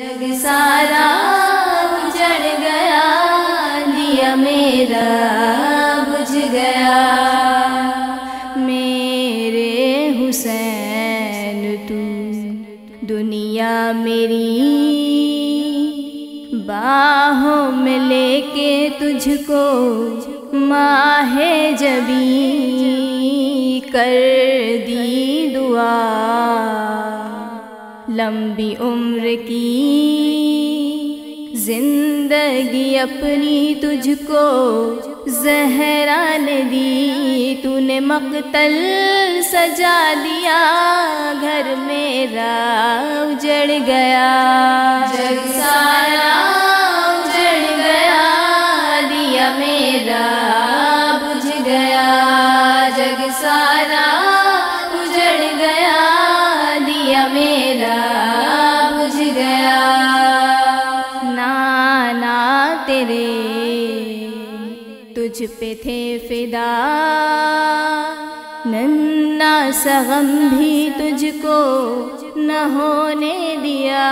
جگ سارا اجڑ گیا، دیا میرا بجھ گیا۔ میرے حسین تو دنیا میری باہوں میں لے کے تجھ کو ماہ جبیں کر دی دعا، لمبی عمر کی زندگی اپنی تجھ کو زہرا نے دی، تو نے مقتل سجا دیا، گھر میرا اجڑ گیا۔ جگ سارا اجڑ گیا، دیا میرا بجھ گیا۔ جگ سارا اجڑ گیا، دیا میرا بجھ گیا۔ نانا تیرے تجھ پہ تھے فدا، ننا سغم بھی تجھ کو نہ ہونے دیا،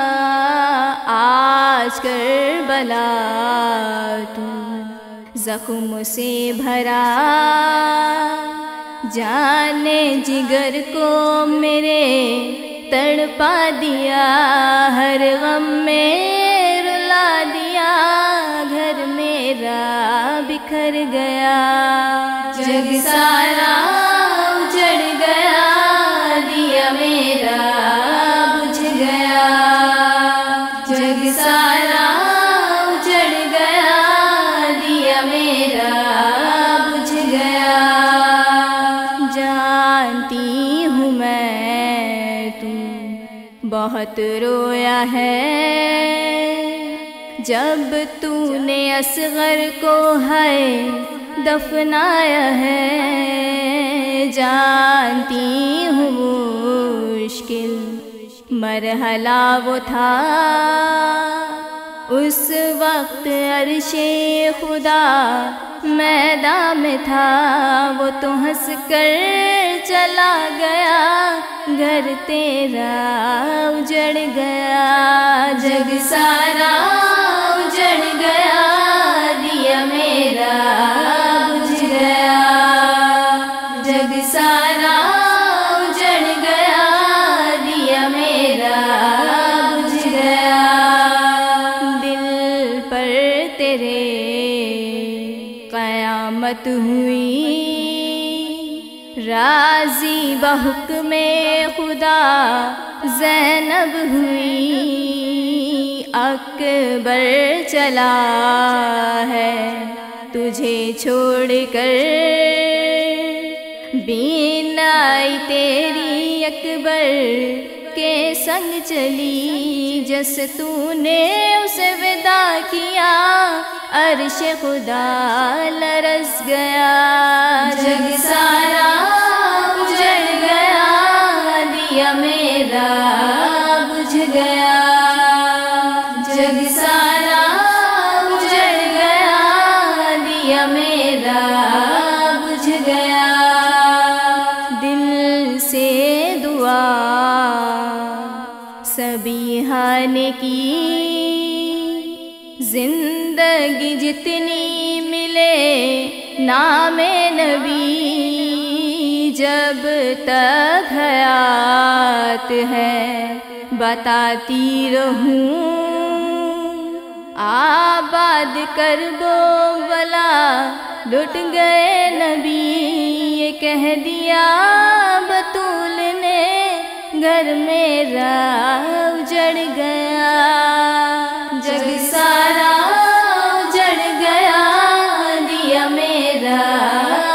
آج کربلا تو زخم سے بھرا، جانے جگر کو میرے تڑپا دیا، ہر غم میں رلا دیا، گھر میرا بکھر گیا۔ جگ سارا اجڑ گیا، دیا میرا بجھ گیا۔ جگ سارا اجڑ گیا، دیا میرا بجھ گیا۔ جانتی ہوں میں تو بہت رویا ہے، جب تو نے اصغر کو ہے دفنایا ہے، جانتی ہوں مشکل مرحلہ وہ تھا، اس وقت عرش خدا میدان میں تھا، وہ تو ہنس کر چلا گیا، گھر تیرا اجڑ گیا۔ جگ سارا اجڑ گیا، دیا میرا بجھ گیا۔ جگ سارا اجڑ گیا، دیا میرا بجھ گیا۔ دل پر تیرے قیامت ہوئی، راضی بحکم خدا زینب ہوئی، اکبر چلا ہے تجھے چھوڑ کر، بینائی تیری اکبر کے سنگ چلی، جس تو نے اسے ودا کیا، عرش خدا لرز گیا۔ جگ سارا اجڑ گیا، دیا میرا بجھ گیا۔ جگ سارا اجڑ گیا، دیا میرا بجھ گیا۔ دل سے دعا سبیحہ نے کی، زندگی جتنی ملے نام نبی، جب تک حیات ہے بتاتی رہوں، آباد کر بلا لٹ گئے نبی، یہ کہہ دیا بطول نے، گھر میرا اجڑ گیا۔ جگ سارا اجڑ گیا، دیا میرا